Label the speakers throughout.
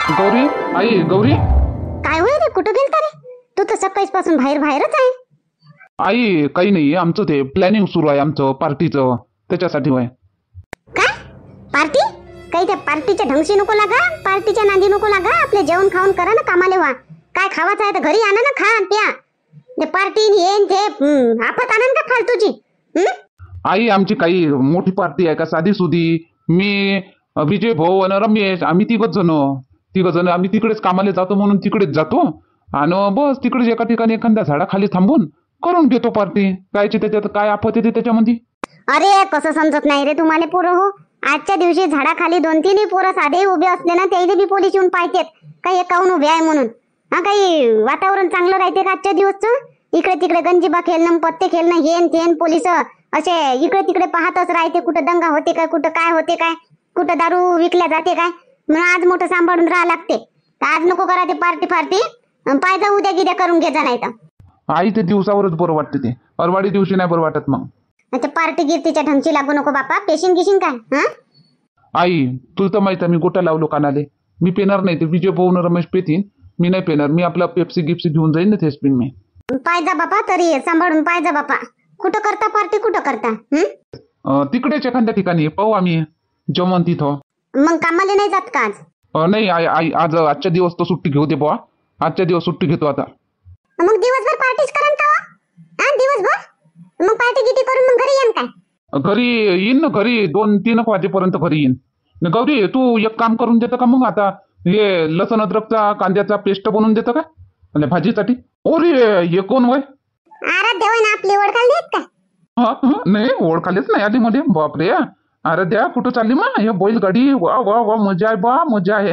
Speaker 1: गौरी, आई गौरी.
Speaker 2: काय होय रे, कुठं गेलता रे तू? तर सकाळीच पासून बाहेरच आहे.
Speaker 1: आई काही नाही, आमचं ते प्लॅनिंग सुरू आहे आमचं पार्टीचं, त्याच्यासाठी होय.
Speaker 2: काय पार्टी? काही त्या पार्टीच्या ढंगशी नको लागा, पार्टीच्या नांदी नको लागा. आपले जेवण खाऊन करा ना, कामाले व्हा. काय खावायचं आहे तर घरी आणा ना, खा आणि प्या. ते पार्टी येईन ते आफत आणन का फालतूची?
Speaker 1: आई आमची काही मोठी पार्टी आहे का साधी सुधी? मी, विजय भाऊ आणि रमेश, आम्ही तिघ जण आम्ही तिकडेच कामाला जातो म्हणून तिकडेच जातो आणि बस तिकडेच एका ठिकाणी एखाद्या झाडाखाली थांबून करून घेतो पार्टी. कायची त्याच्यात काय आफत येते त्याच्यामध्ये?
Speaker 2: अरे कसं समजत नाही रे तुम्हाला पोरं हो. आजच्या दिवशी झाडाखाली 2-3 पोरं साधे उभे असले ना, त्याईले बी पोलीस येऊन पाहतात काही एकाहून उभे आहे म्हणून. हा, काही वातावरण चांगलं राहते का आजच्या दिवसचं? इकडे तिकडे गंजीबा खेळणं, पत्ते खेळणं, हेन तेन पोलिस असे इकडे तिकडे पाहतच राहते. कुठं दंगा होते काय, कुठं काय होते काय, कुठं दारू विकल्या जाते काय. म्हणून आज मोठं सांभाळून राहा लागते. आज नको करा ते पार्टी पाहिजे, उद्या गिद्या करून घ्यायचा नाही तर.
Speaker 1: आई ते दिवसावरच बरं वाटते, ते अरवाडी दिवशी नाही बरं वाटत. मग
Speaker 2: अच्छा, पार्टी गिरतीच्या ढंगची लागू नको बापा. पेशीन गिशीन काय? हा
Speaker 1: आई तुला तर माहित आहे, मी गोटा लावलो कानाले. मी पेणार नाही, ते विजय भाऊ न रमेश पेतीन, मी नाही पेणार. मी आपला पेप्सी गिप्सी घेऊन जाईन ना, तेच पिन मी.
Speaker 2: पाहिजा बापा, तरी सांभाळून पाहिजा बापा. कुठं करता पार्टी, कुठं करता?
Speaker 1: तिकडेच एखाद्या ठिकाणी पाहू आम्ही जेवण तिथं.
Speaker 2: मग कामाला नाही जात का आज?
Speaker 1: नाही आई, आई आजच्या दिवस तर सुट्टी घेऊ दे बुवा. आजच्या दिवस सुट्टी घेतो आता.
Speaker 2: मग दिवसभर पार्टीच करा का? हा, दिवसभर मग पार्टी किती करून मग घरी येईन काय?
Speaker 1: घरी येईन ना, घरी 2-3 वाजेपर्यंत घरी येईन. गौरी तू एक काम करून देतं का मग? आता हे लसण अद्रकचा कांद्याचा पेस्ट बनवून देतं का आणि भाजीसाठी? ओरे हे कोण वय?
Speaker 2: आराध्य होय ना, आपली ओळखाल देत का?
Speaker 1: नाही ओळखालीच नाही आधी मध्ये. बापरे, आराध्या कुठं चालली मग? हे बैलगाडी, वा वा वा, मजा आहे बा, मजा आहे.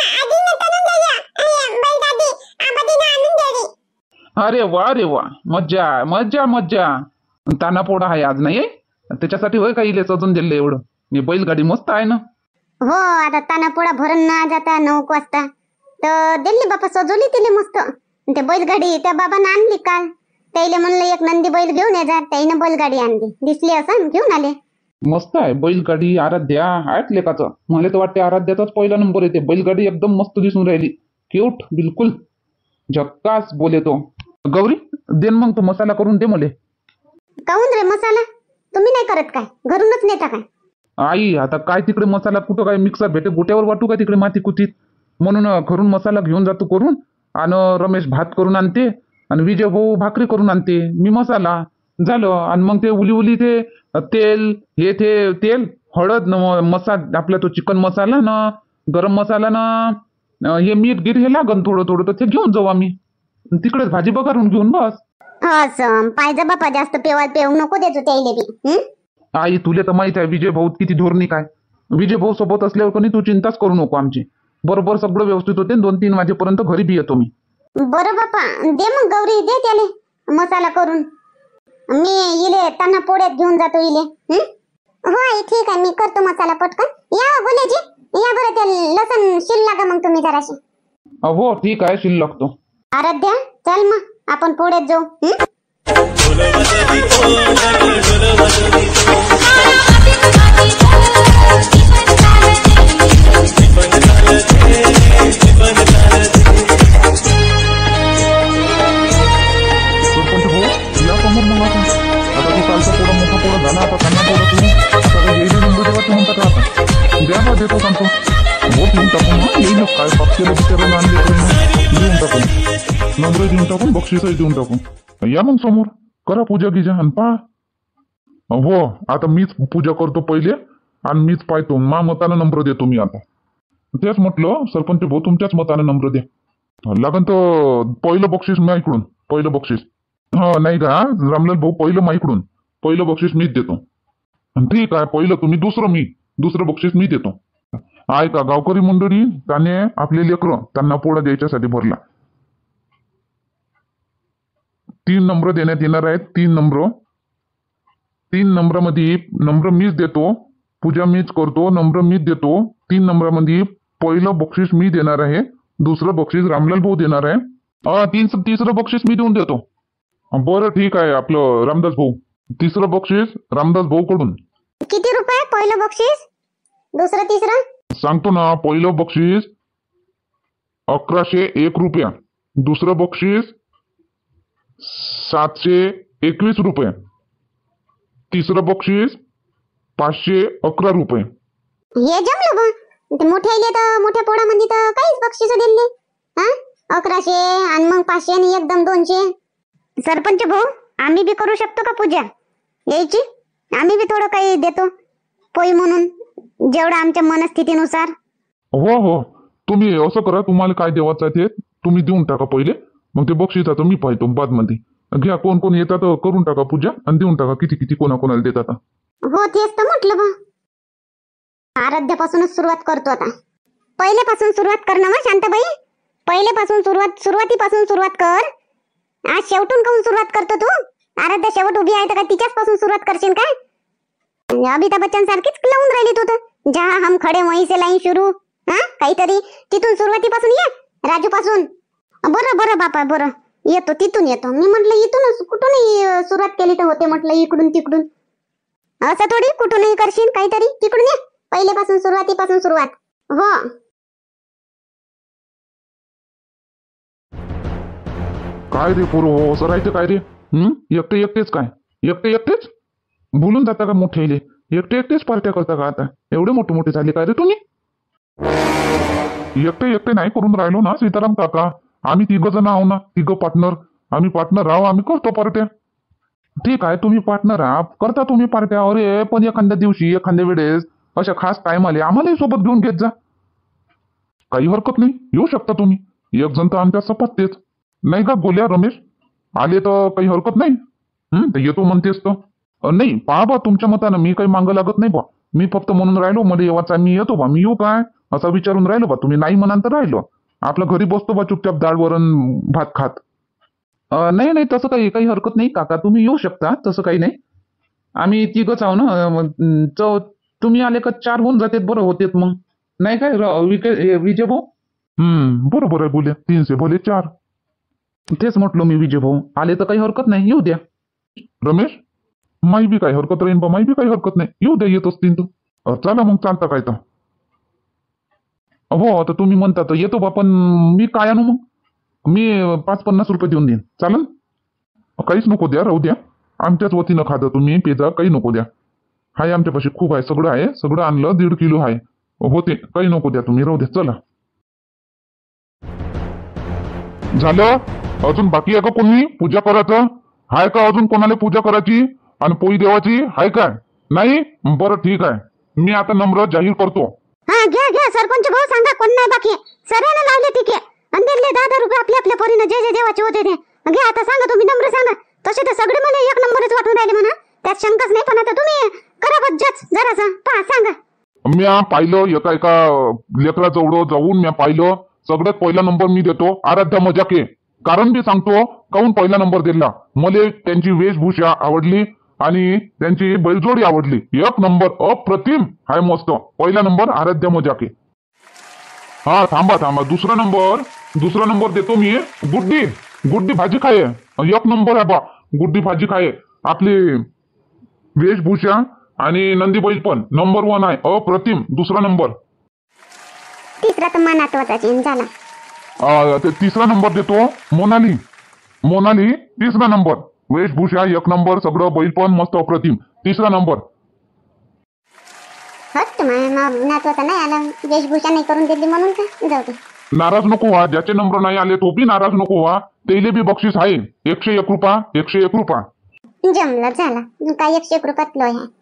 Speaker 1: अरे वा, मज्जा मज्जा मज्जा. ताना पोडा आहे आज, नाही त्याच्यासाठी होय का इले सजून दिले एवढं? हे बैलगाडी मस्त आहे ना.
Speaker 2: हो, आता तानापोळा भरण ना जाता 9 वाजता तर दिल्ली बापा सजवली तिले मस्त. ते बैलगाडी त्या बाबांना आणली काल. त्याला म्हणलं एक नंदी बैल घेऊन ये जा, त्याईनं बैलगाडी आणली. दिसली असं घेऊन आले.
Speaker 1: मस्त आहे बैलगाडी. आराध्या आहेत लेकाचं. मला तर वाटते आराध्याचाच पहिला नंबर येते. बैलगाडी एकदम मस्त दिसून राहिली, क्यूट, बिलकुल झक्कास बोले तो. गौरी देन मग तू मसाला करून दे मले.
Speaker 2: काहून रे मसाला? तुम्ही नाही करत काय? घरूनच नेता काय?
Speaker 1: आई आता काय तिकडे मसाला कुठं काय मिक्सर भेटे, गोट्यावर वाटू का तिकडे माती कुतीत? म्हणून घरून मसाला घेऊन जातो करून. आणि रमेश भात करून आणते आणि विजय भाऊ भाकरी करून आणते, मी मसाला झालं. आणि मग ते उली ते तेल, हे ते तेल, हळद न मसाला आपला तो चिकन मसाला ना, गरम मसाला ना, हे मीठ गिर हे लागन थोडं थोडं, तर ते घेऊन जाऊ आम्ही. तिकडेच भाजी बघारून घेऊन बस.
Speaker 2: असं पाहिजे बापा, जास्त पेऊ नको देतो त्याईले बी.
Speaker 1: आई तुले तर माहित आहे विजय भाऊ किती धोरणी काय. विजय भाऊ सोबत असल्यावर कोणी तू चिंताच करू नको आमची. बरोबर सगळं व्यवस्थित होते. 2-3 वाजेपर्यंत घरी बी येतो मी.
Speaker 2: बरं बापा, दे मग गौरी, दे त्याले मसाला करून. मी इले त्यांना पोळ्यात घेऊन जातो इले. हो आई ठीक आहे, मी करतो मसाला पटकन. या बोलायची, या बरं ते लसण शिल लागा मग तुम्ही जराशी.
Speaker 1: हो ठीक आहे, शिल लागतो.
Speaker 2: आराध्या चल मग आपण पोळ्यात जाऊ.
Speaker 1: देतो सांगतो वोट घेऊन टाकून येईल काय पक्षाला बिचारायला आणले देऊन टाकून, नंबर देऊन टाकून, बक्षीसही देऊन टाकून. या मग समोर करा पूजा गिजा आणि पहा. हो आता मीच पूजा करतो पहिले आणि मीच पाहतो. मा मतानं नंबर देतो मी आता. तेच म्हटलं सरपंच भाऊ, तुमच्याच मतानं नंबर दे लागन तर पहिलं बक्षीस मी ऐकडून. पहिलं बक्षीस हा नाही का रामलाल भाऊ, पहिलं माईकडून पहिलं बक्षीस मीच देतो. ठीक आहे, पहिलं तुम्ही, दुसरं बक्षीस मी देतो. आहे का गावकरी मंडळी? त्याने आपले लेकरं त्यांना पोळा द्यायच्यासाठी भरला. 3 नंबर देण्यात येणार आहेत. 3 नंबरामध्ये नंबर मीच देतो, पूजा मीच करतो, नंबर मीच देतो. 3 नंबरामध्ये पहिलं बक्षीस मी देणार आहे, दुसरं बक्षीस रामलाल भाऊ देणार आहे, तिसरं बक्षीस मी देऊन देतो. बरं ठीक आहे, आपलं रामदास भाऊ, तिसरं बक्षीस रामदास भाऊ कडून.
Speaker 2: किती रुपये पहिलं बक्षीस, दुसरं तिसरं?
Speaker 1: सांगतो ना. पहिलं बक्षीस 1101 रुपया. दुसरं बक्षीस 721 रुपये. तिसरं बक्षीस 511 रुपये.
Speaker 2: हे जमलं बा. ते मोठे आले तर मोठ्या पोळामध्ये तर काहीच बक्षीस दिले. हा 1100 आणि मग 500 आणि एकदम 200. सरपंच भाऊ, आम्ही बी करू शकतो का पूजा यायची? आम्ही बी थोडं काही देतो पोई म्हणून, जेवढं आमच्या मनस्थितीनुसार.
Speaker 1: हो हो, तुम्ही असं करा, तुम्हाला काय देवाचं आहे ते तुम्ही देऊन टाका पहिले, मग ते बक्षिसाचं मी पाहतो बादमध्ये. घ्या, कोण कोण येतात करून टाका पूजा आणि देऊन टाका किती किती कोणाकोणाला देतात.
Speaker 2: हो तेच तर म्हटलं बा. आराध्यापासूनच सुरुवात करतो आता. पहिल्यापासून सुरुवात कर ना मग शांताबाई. पहिल्यापासून सुरुवातीपासून सुरुवात कर. आज शेवटून काऊन सुरुवात करतो तू? आराध्या शेवट उभी आहे तर काय तिच्याच पासून सुरुवात करशील काय? अमिताभ बच्चन सारखीच लावून राहिली तू तर. जहा हम खडे वहीं से लाईन सुरू. हा काहीतरी तिथून सुरुवातीपासून ये, राजू पासून. बरं बरं बापा, बरं येतो, तिथून येतो. मी म्हटलं इथूनच कुठूनही सुरुवात केली तर होते म्हटलं, इकडून तिकडून असं थोडी कुठूनही करशील. काहीतरी तिकडून ये, पहिल्यापासून सुरुवातीपासून सुरुवात. हो
Speaker 1: काय रे पोरं, हो असं राहायचं काय रे? एकटे एकटेच काय? एकटे एकटेच बोलून जाता का मोठे? एकटे एकटेच पार्ट्या करता का आता? एवढे मोठे मोठे झाले काय रे तुम्ही? एकटे एकटे नाही करून राहिलो ना सीताराम काका. आम्ही 3 जण आहो ना, 3 पार्टनर. आम्ही पार्टनर आहो, आम्ही करतो पार्ट्या. ठीक आहे, तुम्ही पार्टनर आहात, करता तुम्ही पार्ट्या. अरे पण एखाद्या दिवशी एखाद्या वेळेस अशा खास टाइम आले आम्हालाही सोबत घेऊन घेत जा. काही हरकत नाही, येऊ शकता तुम्ही. एक जण तर आमच्या सपत्तेच नाही का गोल्या रमेश? आले तर काही हरकत नाही. तर येतो म्हणतेस तर. नाही पहा बा, तुमच्या मतानं मी काही मागं लागत नाही बा. मी फक्त म्हणून राहिलो मला येवाचा, मी येतो बा, मी येऊ काय असा विचारून राहिलो बा. तुम्ही नाही म्हणाल तर राहिलो. आपल्या घरी बसतो बा चुपचाप डाळ वरण भात खात. नाही नाही, तसं काही हरकत नाही काका, तुम्ही येऊ शकता, तसं काही नाही. आम्ही 3च आहो ना. तुम्ही आले का 4 होऊन जातात, बरं होतेत मग. नाही काय विजय भाऊ? बरोबर आहे बोले, 300 भले 4. तेच म्हटलं मी, विजय भाऊ आले तर काही हरकत नाही, येऊ द्या. रमेश, माई बी काही हरकत राहीन बा, माई बी काही हरकत नाही, येऊ द्या, येत असतील तू. चला मग, चालता काय तर. हो आता तुम्ही म्हणता तर येतो बा, पण मी काय आणू मग? मी 50 रुपये देऊन देईन, चालेल? काहीच नको द्या, राहू द्या. आमच्याच वतीनं खातं तुम्ही, पेजा काही नको द्या. हाय आमच्यापाशी खूप आहे, सगळं आहे, सगळं आणलं 1.5 किलो आहे. होते, काही नको द्या तुम्ही, राहू द्या. चला, झालं? अजून बाकी आहे का कोणी पूजा करायचं? हाय का अजून कोणाला पूजा करायची आणि पोळी देवाची? हाय काय? नाही? बरं ठीक आहे, मी आता नम्र जाहीर करतो.
Speaker 2: हा घ्या घ्या सरपंच भाऊ, सांगा कोण नाही बाकी. सगळ्यांना लावले तिके आणि दिले 10 रुपये आपल्या आपल्या परीनं जे जे देवाचे होते ते. घ्या आता, सांगा तुम्ही नम्र सांगा. तसे तर सगळे मला 1 नंबरच वाटून राहिले म्हणा, त्यात शंकाच नाही. पण आता तुम्ही करा बज्जच जरासा, पहा सांगा.
Speaker 1: मी पाहिलं एका लेकराजवळ जाऊन मी पाहिलं, सगळ्यात पहिला नंबर मी देतो आराध्या मजाके. कारण मी सांगतो काहून पहिला नंबर दिला. मला त्यांची वेशभूषा आवडली आणि त्यांची बैलजोडी आवडली. 1 नंबर, अप्रतिम हाय, मस्त. पहिला नंबर आराध्या मजाके. हा थांबा, दुसरा नंबर देतो मी गुड्डी भाजी खाये. 1 नंबर आहे बा, गुड्डी भाजी खाये. आपली वेशभूषा आणि नंदी बैल पण नंबर 1 आहे, अप्रतिम. दुसरा नंबर.
Speaker 2: तिसरा तर मनात होता झाला.
Speaker 1: तिसरा नंबर देतो मोनाली. तिसरा नंबर. वेशभूषा 1 नंबर, सगळं बैल पण मस्त, अप्रतिम. तिसरा नंबर.
Speaker 2: हट, मनात होता नाही आला, वेशभूषा नाही करून दिली म्हणून का? जाऊ दे.
Speaker 1: नाराज नको व्हा, ज्याचे नंबर नाही आले तो बी नाराज नको व्हा. तेले बी बक्षीस आहे 101 रुपया. 101 रुपया.
Speaker 2: जमलं, झाला काय 101 रुपयात लोय आहे.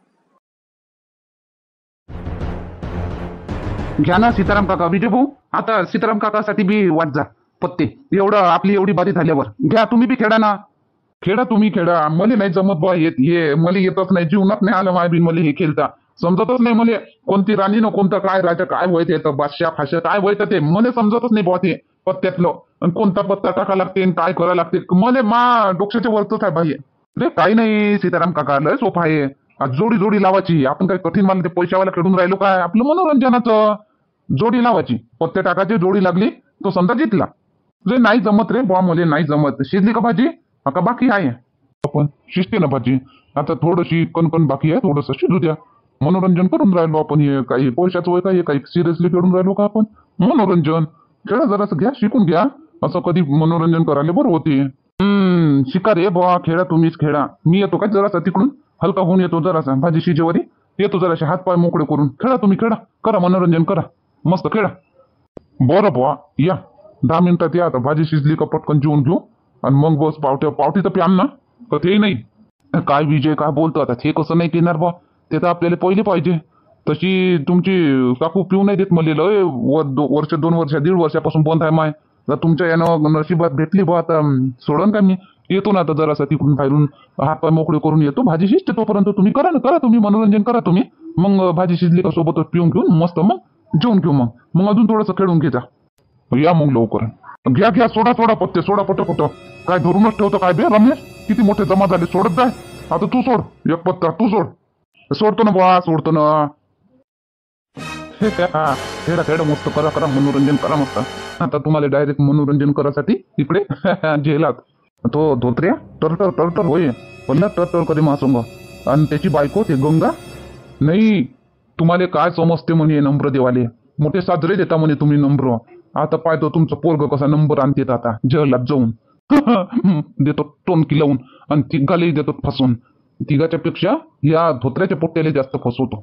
Speaker 3: घ्या ना सीताराम काका. विजय भाऊ, आता सीताराम काकासाठी बी वाट जा पत्ते. आपली एवढी बारी झाल्यावर घ्या, तुम्ही बी खेळा ना.
Speaker 1: खेळा तुम्ही, खेळा. मला नाही जमत बा, हे मला येतच नाही, जीवनात नाही आलं माय बिन. मला हे खेळता समजतच नाही. मला कोणती राणी न कोणतं काय राजा, काय व्हायचं येतं, बादशाह फाशा काय व्हायचं ते मला समजतच नाही बा. ते पत्त्यातलं आणि कोणता पत्ता टाका लागते आणि काय करा लागते, मला डोक्याच्या वरतच आहे बाई. रे काही नाही सीताराम काका, लय सोपा आहे. जोडी लावायची. आपण काय कठीण मला ते पैशावाला खेळून राहिलो काय? आपलं मनोरंजनाचं. जोडी लावायची, पत्ते टाकायचे, जोडी लागली तो समजा जितला. जे नाही जमत रे बा, मला नाही जमत. शिजली का भाजी? का बाकी आहे? आपण शिजते ना भाजी. आता थोडीशी कणकण बाकी आहे, थोडंसं शिजू द्या. मनोरंजन करून राहिलो आपण. हे काही पैशाचं वय काय, काही सिरियसली खेळून राहिलो का आपण? मनोरंजन. खेळा जरासं घ्या, शिकून घ्या. असं कधी मनोरंजन करायला बरं होते. शिका रे बुवा, खेळा, तुम्हीच खेळा. मी येतो काय जरासा तिकडून, हलका होऊन येतो जरासा भाजी शिजेवरी, येतो जरासे हात पाय मोकळे करून. खेळा तुम्ही, खेळा, करा मनोरंजन करा, मस्त खेळा. बरं बुवा, या 10 मिनिटात या. आता भाजी शिजली का पटकन जेवून घेऊ आणि मग बस. पावटी तर प्यान ना, का ते नाही? काय विजय काय बोलतो आता, ते कसं नाही पिणार बा, ते तर आपल्याला पहिले पाहिजे. तशी तुमची काकू पिऊ नाही देत मला. लय वर्ष 2 वर्ष 1.5 वर्षापासून बंद आहे माय. तर तुमच्या यानं नशिबात भेटली बा, आता सोडन का मी. येतो ना आता जरासा तिकडून बाहेरून, हात पाय मोकळे करून येतो. भाजी शिजते तोपर्यंत तुम्ही करा ना, करा तुम्ही मनोरंजन करा तुम्ही. मग भाजी शिजली का सोबतच पिऊन घेऊन मस्त मग जेवून घेऊ. मग अजून थोडंसं खेळून घ्यायचा. या मग लवकर घ्या, सोडा पत्ते, सोडा पटपट. काय धरूनच ठेवतो काय बे रमेश? किती मोठे जमा झाले, सोडत जाय. आता तू सोड, एक पत्ता तू सोड. सोडतो ना बा, सोडतो ना. खेळा मस्त, करा मनोरंजन करा मस्त. आता तुम्हाला डायरेक्ट मनोरंजन करासाठी इकडे जेलात तो धोत्र्या टरटर होय, पण टरटर करे मासंग. आणि त्याची बायको ते गंगा. नाही, तुम्हाला काय समजते म्हणे नंबर देवाले, मोठे साजरे देता म्हणे तुम्ही नंबर. आता पाहतो तुमचं पोरग कसा नंबर आणते आता जेलात जाऊन. देतो टोनकी लावून आणि तिघालाही देतो फसवून. तिघाच्या पेक्षा या धोत्र्याच्या पोट्याला जास्त फसवतो.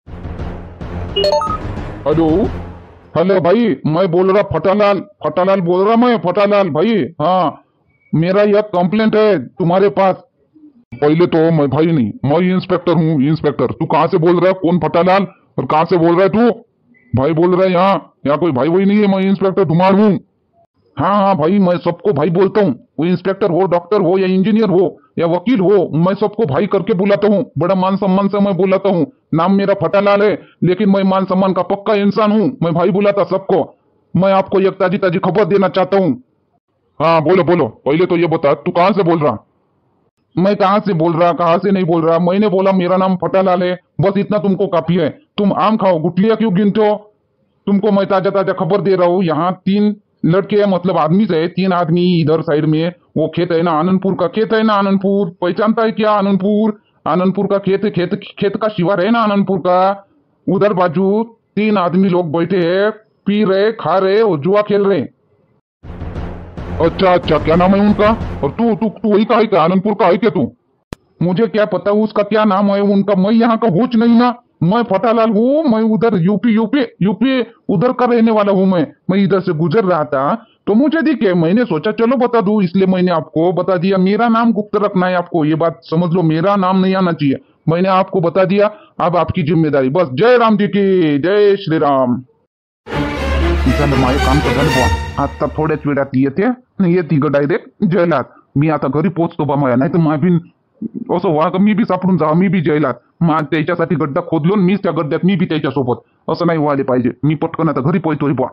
Speaker 1: हेलो भाई, मैं बोल रहा फटालाल बोल रहा मैं, फटालाल भाई. हाँ, मेरा एक कंप्लेंट है तुम्हारे पास. पहले तो मैं भाई नहीं, मैं इंस्पेक्टर हूँ, इंस्पेक्टर. तू कहाँ से बोल रहा है, कौन फटालाल और कहाँ से बोल रहा है तू? भाई बोल रहा है यहाँ कोई भाई वही नहीं है, मैं इंस्पेक्टर धुमार हूँ. हाँ भाई, मैं सबको भाई बोलता हूँ. वो इंस्पेक्टर हो, डॉक्टर हो या इंजीनियर हो या वकील हो, मैं सबको भाई करके बुलाता हूँ. बड़ा मान सम्मान से मैं बुलाता हूँ. नाम मेरा फटालाल है, लेकिन मैं मान सम्मान का पक्का इंसान हूँ. मैं भाई बुलाता सबको. मैं आपको एक ताजी खबर देना चाहता हूँ. हाँ बोलो. पहले तो ये बता, तू कहाँ से बोल रहा? मैं कहाँ से बोल रहा, कहाँ से नहीं बोल रहा. मैंने बोला मेरा नाम फटालाल है, बस इतना तुमको काफी है. तुम आम खाओ, गुठलियां क्यों गिनते हो? तुमको मैं ताजा खबर दे रहा हूँ. यहाँ 3 लड़के हैं, मतलब आदमी से 3 आदमी. इधर साइड में वो खेत है ना, आनंदपुर का खेत है ना, आनंदपुर पहचानता है क्या? आनंदपुर का खेत का शिवार है ना आनंदपुर का. उधर बाजू 3 आदमी लोग बैठे हैं, पी रहे, खा रहे और जुआ खेल रहे. अच्छा, क्या नाम है उनका? और तू वही का है क्या, आनंदपुर का है क्या तू? मुझे क्या पता उसका क्या नाम है उनका, मैं यहाँ का होच नहीं ना. मैं फटालाल हूँ, मैं उधर यूपी उधर का रहने वाला हूँ. मैं इधर से गुजर रहा था तो मुझे दिखे, मैंने सोचा चलो बता दूं, इसलिए मैंने आपको बता दिया. मेरा नाम गुप्त रखना है आपको, ये बात समझ लो, मेरा नाम नहीं आना चाहिए. मैंने आपको बता दिया, अब आपकी जिम्मेदारी. बस जय राम जी की जय श्री राम. झालं माझे काम तर झालं बुवा. आता थोड्याच वेळात ये तिघं डायरेक्ट जेलात. मी आता घरी पोहोचतो बा माया, नाही तर माझी असं व्हा का मी बी सापडून जा, मी बी जेलात. मग त्याच्यासाठी गड्डा खोदलो, मीच त्या गड्ड्यात, मी बी त्याच्यासोबत. असं नाही व्हायला पाहिजे. मी पटकन आता घरी पोहोचतोय बुवा.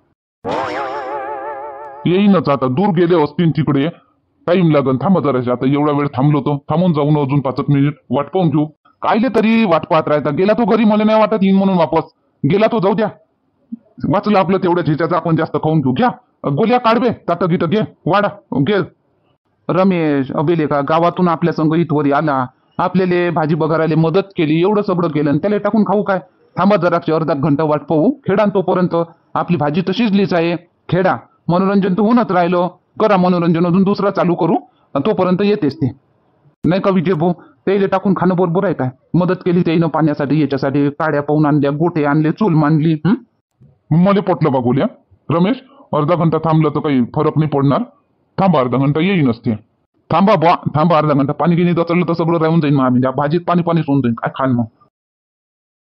Speaker 1: येईनच आता, दूर गेले असतील तिकडे, टाइम लागन. थांबा जराशे, आता एवढा वेळ थांबलो तो, थांबून जाऊन अजून 5 मिनिट वाट पाहून घेऊ. कायले तरी वाट पाहत राहता. गेला तो घरी, मला नाही वाटत येईन म्हणून वापस. गेला तो, जाऊ द्या. वाचलं आपलं तेवढ्याच ह्याच्याचं, आपण जास्त खाऊन घेऊ. घ्या गोल्या काढबे, ताटं गिटं घे, वाडा घे. रमेश अबेले का गावातून आपल्या संग इथवरी आला, आपल्याला भाजी बघायला मदत केली, एवढं सगळं केलं आणि त्याला टाकून खाऊ काय? थांबा जरा, अर्धा घंटा वाट पाहू. खेळा तोपर्यंत, आपली भाजी तर शिजलीच आहे. खेळा, मनोरंजन तर होऊनच राहिलो. करा मनोरंजन, अजून दुसरा चालू करू तोपर्यंत येतेच ते. नाही का विजय भाऊ, त्याला टाकून खाणं बरोबर आहे काय? मदत केली त्यानं पाण्यासाठी, याच्यासाठी काड्या पाहून आणल्या, गोटे आणले, चूल मांडली. मला पटलं बा गोल्या. रमेश, अर्धा घंटा थांबलं तर काही फरक नाही पडणार. थांबा, अर्धा घंटा येईनच ते. थांबा अर्धा घंटा. पाणी गिनी चढलं तर सगळं राहून जाईल. मग आम्ही भाजीत पाणी सोडून जाईल, काय खाण मग.